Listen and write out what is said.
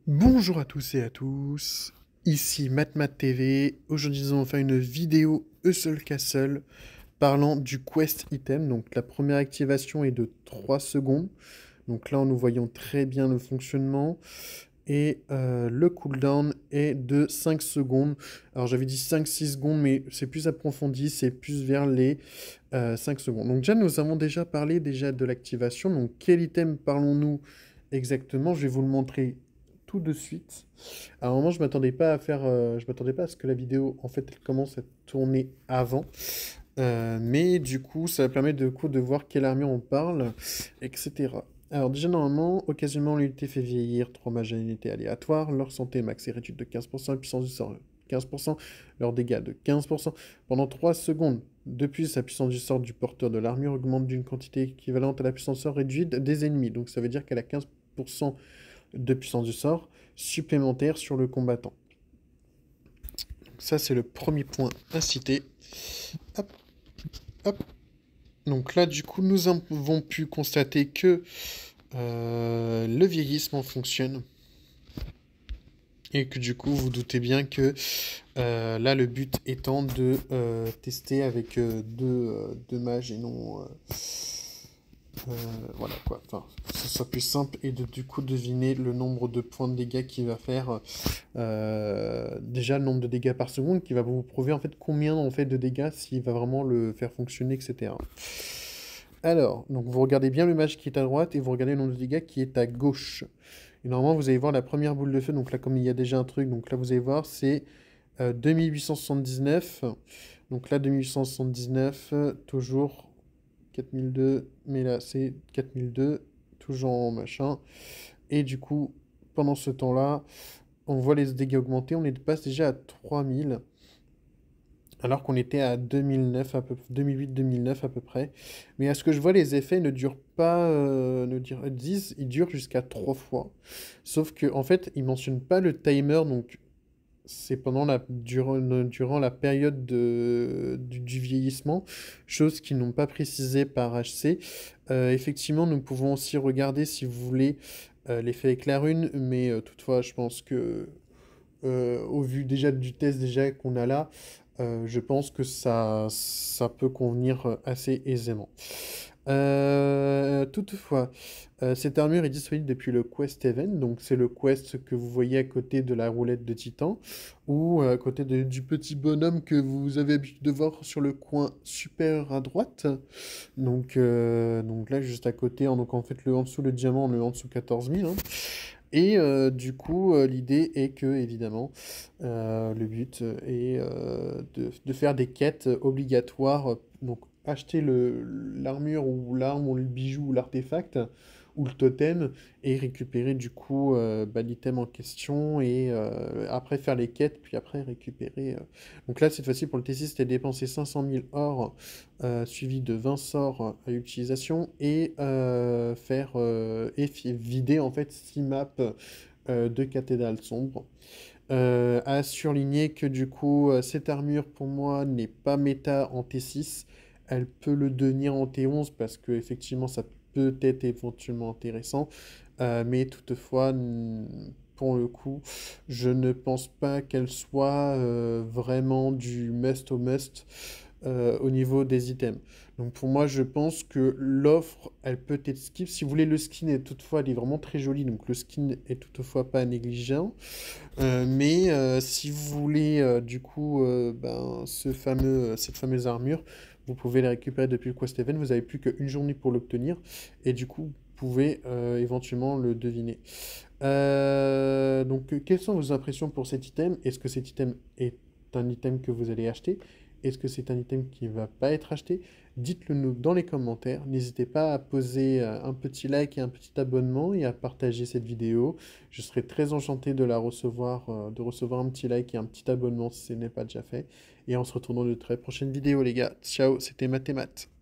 Bonjour à tous et à tous, ici MatMatTV. Aujourd'hui, nous allons faire une vidéo Hustle Castle parlant du Quest Item. Donc, la première activation est de 3 secondes. Donc là, nous voyons très bien le fonctionnement. Et le cooldown est de 5 secondes. Alors, j'avais dit 5-6 secondes, mais c'est plus approfondi, c'est plus vers les 5 secondes. Donc, déjà, nous avons déjà parlé de l'activation. Donc, quel item parlons-nous exactement? Je vais vous le montrer tout de suite. À un moment, je m'attendais pas à faire, je m'attendais pas à ce que la vidéo, en fait, elle commence à tourner avant. Mais du coup, ça permet de voir quelle armure on parle, etc. Alors déjà, normalement, occasionnellement, l'unité fait vieillir 3 mages à unité aléatoire, leur santé max est réduite de 15%, la puissance du sort 15%, leurs dégâts de 15%. Pendant 3 secondes, depuis la puissance du sort du porteur de l'armure augmente d'une quantité équivalente à la puissance du sort réduite des ennemis. Donc ça veut dire qu'elle a 15% de puissance du sort supplémentaire sur le combattant. Donc ça, c'est le premier point à citer. Hop, hop. Donc là, du coup, nous avons pu constater que le vieillissement fonctionne. Et que du coup, vous doutez bien que là, le but étant de tester avec deux mages et non... voilà quoi, enfin, que ce soit plus simple et du coup deviner le nombre de points de dégâts qu'il va faire. Déjà le nombre de dégâts par seconde qui va vous prouver en fait combien en fait de dégâts s'il va vraiment le faire fonctionner, etc. Alors, donc vous regardez bien le mage qui est à droite et vous regardez le nombre de dégâts qui est à gauche. Et normalement vous allez voir la première boule de feu, donc là comme il y a déjà un truc, donc là vous allez voir c'est 2879. Donc là 2879, toujours 4002, mais là c'est 4002, toujours en machin. Et du coup, pendant ce temps-là, on voit les dégâts augmenter, on est passe déjà à 3000, alors qu'on était à 2009, 2008-2009 à peu près. Mais à ce que je vois, les effets ne durent pas, ils durent jusqu'à 3 fois. Sauf que en fait, ils mentionnent pas le timer, donc c'est durant la période du vieillissement, chose qu'ils n'ont pas précisé par HC. Effectivement, nous pouvons aussi regarder, si vous voulez, l'effet avec la rune, mais toutefois, je pense que, au vu déjà du test déjà qu'on a là, je pense que ça peut convenir assez aisément. Toutefois, cette armure est disponible depuis le Quest Event, donc c'est le quest que vous voyez à côté de la roulette de Titan, ou à côté du petit bonhomme que vous avez l'habitude de voir sur le coin supérieur à droite. Donc là, juste à côté, donc en fait, le en dessous, le diamant, le en dessous 14 000. Hein. Et du coup, l'idée est que, évidemment, le but est de faire des quêtes obligatoires. Donc, acheter l'armure ou l'arme ou le bijou ou l'artefact ou le totem et récupérer du coup l'item en question et après faire les quêtes, puis après récupérer. Donc là, cette fois-ci, pour le T6, c'était dépenser 500 000 or suivi de 20 sorts à utilisation et vider en fait 6 maps de cathédrale sombre. À surligner que du coup, cette armure pour moi n'est pas méta en T6. Elle peut le devenir en T11 parce que effectivement ça peut être éventuellement intéressant. Mais toutefois, pour le coup, je ne pense pas qu'elle soit vraiment du must au must au niveau des items. Donc pour moi, je pense que l'offre, elle peut être skip. Si vous voulez, le skin est toutefois, elle est vraiment très jolie. Donc le skin est toutefois pas négligent. Mais si vous voulez du coup cette fameuse armure, vous pouvez la récupérer depuis le Quest Event. Vous n'avez plus qu'une journée pour l'obtenir. Et du coup, vous pouvez éventuellement le deviner. Donc, quelles sont vos impressions pour cet item? Est-ce que cet item est un item que vous allez acheter? Est-ce que c'est un item qui ne va pas être acheté? Dites-le nous dans les commentaires. N'hésitez pas à poser un petit like et un petit abonnement et à partager cette vidéo. Je serai très enchanté de recevoir un petit like et un petit abonnement si ce n'est pas déjà fait. Et on se retrouve dans de très prochaines vidéos, les gars. Ciao, c'était Mathémat.